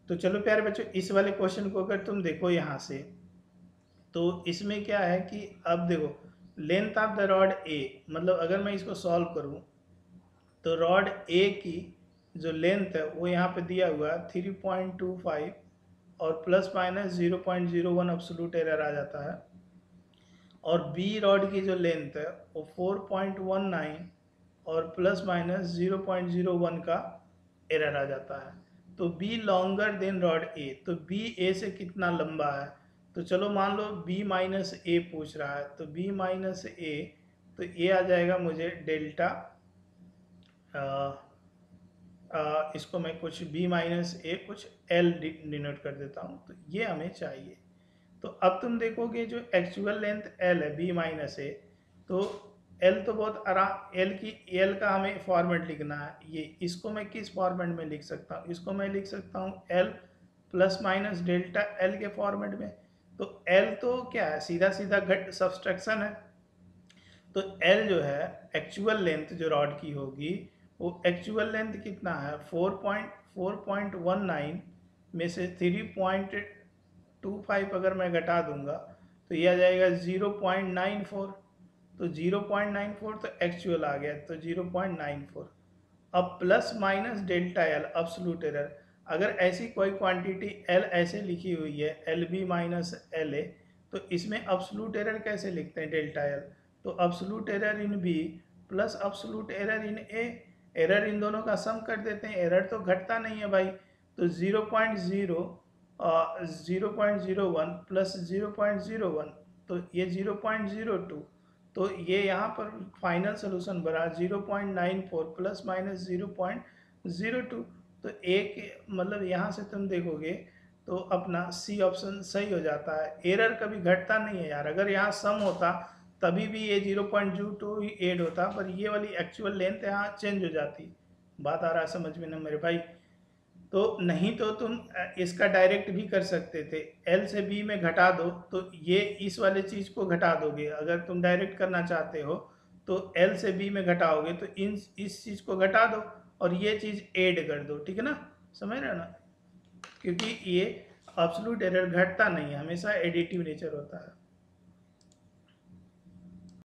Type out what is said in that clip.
तो चलो प्यारे बच्चों, इस वाले क्वेश्चन को अगर तुम देखो यहाँ से, तो इसमें क्या है कि अब देखो length of the rod A, मतलब अगर मैं इसको सॉल्व करूँ तो रॉड ए की जो लेंथ है वो यहाँ पे दिया हुआ है 3.25 और प्लस माइनस 0.01 एब्सोल्यूट एरर आ जाता है, और बी रॉड की जो लेंथ है वो 4.19 और प्लस माइनस 0.01 का एरर आ जाता है। तो B longer than rod A, तो बी ए से कितना लंबा है, तो चलो मान लो बी माइनस ए पूछ रहा है, तो बी माइनस ए, तो ये आ जाएगा मुझे डेल्टा, इसको मैं कुछ b माइनस ए कुछ l डिनोट कर देता हूँ, तो ये हमें चाहिए। तो अब तुम देखोगे जो एक्चुअल लेंथ l है b माइनस ए, तो l तो बहुत आराम, l की l का हमें फॉर्मेट लिखना है, ये इसको मैं किस फॉर्मेट में लिख सकता हूँ, इसको मैं लिख सकता हूँ l plus minus delta l के फॉर्मेट में। तो l तो क्या है, सीधा सीधा घट सब्सट्रैक्शन है, तो L जो है एक्चुअल लेंथ जो रॉड की होगी, वो एक्चुअल लेंथ कितना है 4.19 में से 3.25 अगर मैं घटा दूंगा तो ये आ जाएगा 0.94, तो 0.94 तो एक्चुअल आ गया, तो 0.94। अब plus minus delta L absolute error, अगर ऐसी कोई क्वांटिटी एल ऐसे लिखी हुई है L B minus L A, तो इसमें अब्सोल्यूट एरर कैसे लिखते हैं डेल्टा एल, तो absolute error in B plus absolute error in A, error in दोनों का सम कर देते हैं, एरर तो घटता नहीं है भाई, तो 0.01 प्लस 0.01, तो ये 0.02, तो ये यहाँ पर फाइनल सोल्यूशन बना 0.94 प्लस माइनस 0.02, तो एक मतलब यहाँ से तुम देखोगे तो अपना सी ऑप्शन सही हो जाता है। एरर कभी घटता नहीं है यार, अगर यहाँ सम होता तभी भी ये 0.02 ही ऐड होता, पर ये वाली एक्चुअल लेंथ यहाँ चेंज हो जाती। बात आ रहा है समझ में ना मेरे भाई? तो नहीं तो तुम इसका डायरेक्ट भी कर सकते थे, एल से बी में घटा दो, तो ये इस वाले चीज़ को घटा दोगे, अगर तुम डायरेक्ट करना चाहते हो तो एल से बी में घटाओगे तो इस चीज़ को घटा दो और ये चीज़ ऐड कर दो, ठीक है ना, समझ रहे हो ना, क्योंकि ये एब्सोल्यूट एरर घटता नहीं है, हमेशा एडिटिव नेचर होता है।